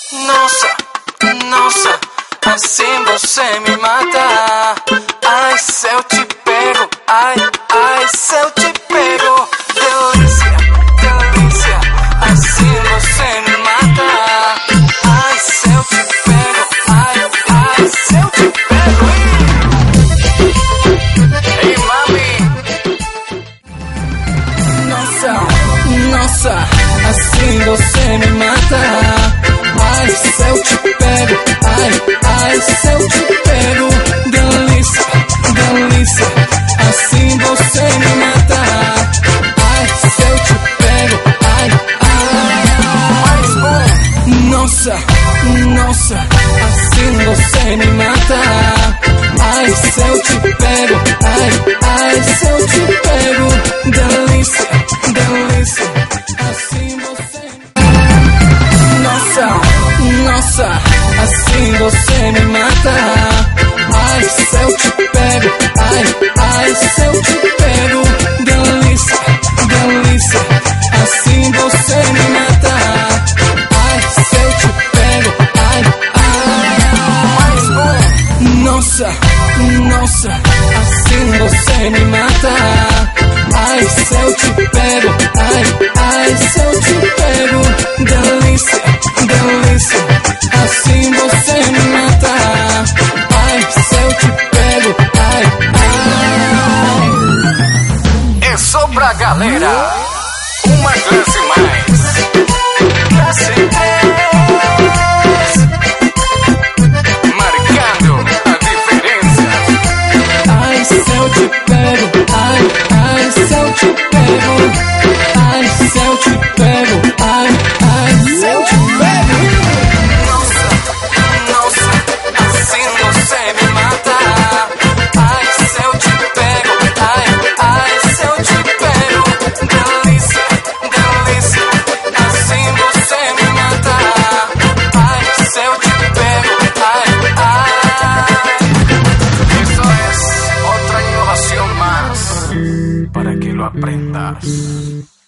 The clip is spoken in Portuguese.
Nossa, nossa, assim você me mata. Ai, se eu te pego, ai, ai, se eu te pego. Delícia, delícia, assim você me mata. Ai, se eu te pego, ai, ai, se eu te pego. Ei, mami. Nossa, nossa, assim você me mata. Ai, se eu te pego, ai, ai, se eu te pego. Delícia, delícia, assim você me mata. Ai, se eu te pego, ai, ai. Nossa, nossa, assim você me mata. Ai, se eu te pego, ai, ai, se eu te pego. Delícia, delícia, assim você me Nossa, nossa, assim você me mata. Ai, se eu te pego, ai, ai, se eu te pego. Delícia, delícia, assim você me mata. Ai, se eu te pego, ai, ai. Nossa, nossa, assim você me mata. Ai, se eu te pego, ai, ai, se eu te pego. Delícia, delícia, assim você me mata. Ai, se eu te pego, ai, ai. É só pra galera, uma classe mais. Classe TRES, marcando a diferença. Ai, se eu te pego, ai, ai, se eu te pego. Ai, se eu te pego, ai, ai, se eu te pego. Nossa, nossa, assim você me mata. Ai, se eu te pego, ai, ai, se eu te pego. Delícia, delícia, assim você me mata. Ai, se eu te pego, ai, ai. Eso es otra innovación más para que lo aprendas.